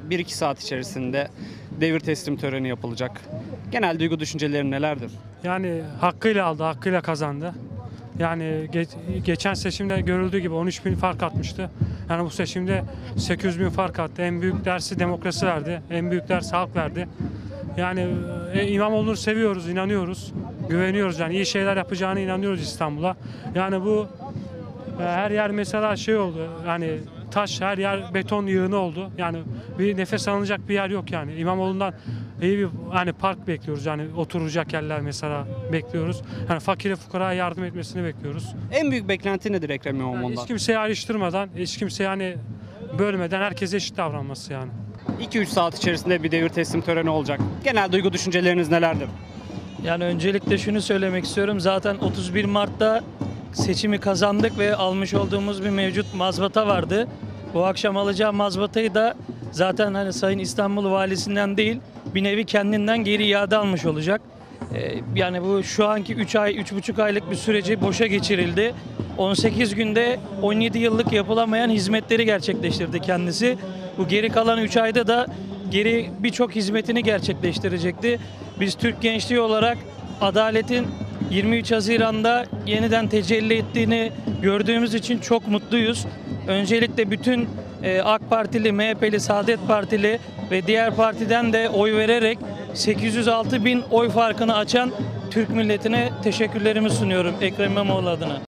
1-2 saat içerisinde devir teslim töreni yapılacak. Genel duygu düşüncelerin nelerdir? Yani hakkıyla aldı, hakkıyla kazandı. Yani geçen seçimde görüldüğü gibi 13 bin fark atmıştı. Yani bu seçimde 800 bin fark attı. En büyük dersi demokrasi verdi. En büyük dersi halk verdi. Yani İmamoğlu'nu seviyoruz, inanıyoruz, güveniyoruz. Yani iyi şeyler yapacağına inanıyoruz İstanbul'a. Yani bu her yer mesela şey oldu. Yani taş, her yer beton yığını oldu. Yani bir nefes alınacak bir yer yok yani. İmamoğlu'ndan iyi bir hani park bekliyoruz. Yani oturacak yerler mesela bekliyoruz. Yani fakire fukaraya yardım etmesini bekliyoruz. En büyük beklenti nedir Ekrem Yani İmamoğlu'ndan? hiç kimseyi ayrıştırmadan, hiç kimseyi yani bölmeden herkese eşit davranması yani. 2-3 saat içerisinde bir devir teslim töreni olacak. Genel duygu düşünceleriniz nelerdir? Yani öncelikle şunu söylemek istiyorum. Zaten 31 Mart'ta seçimi kazandık ve almış olduğumuz bir mevcut mazbata vardı. Bu akşam alacağı mazbatayı da zaten hani Sayın İstanbul Valisi'nden değil, bir nevi kendinden geri iade almış olacak. Yani bu şu anki 3 ay, 3,5 aylık bir süreci boşa geçirildi. 18 günde 17 yıllık yapılamayan hizmetleri gerçekleştirdi kendisi. Bu geri kalan 3 ayda da geri birçok hizmetini gerçekleştirecekti. Biz Türk gençliği olarak adaletin 23 Haziran'da yeniden tecelli ettiğini gördüğümüz için çok mutluyuz. Öncelikle bütün AK Partili, MHP'li, Saadet Partili ve diğer partiden de oy vererek 806 bin oy farkını açan Türk milletine teşekkürlerimi sunuyorum Ekrem İmamoğlu adına.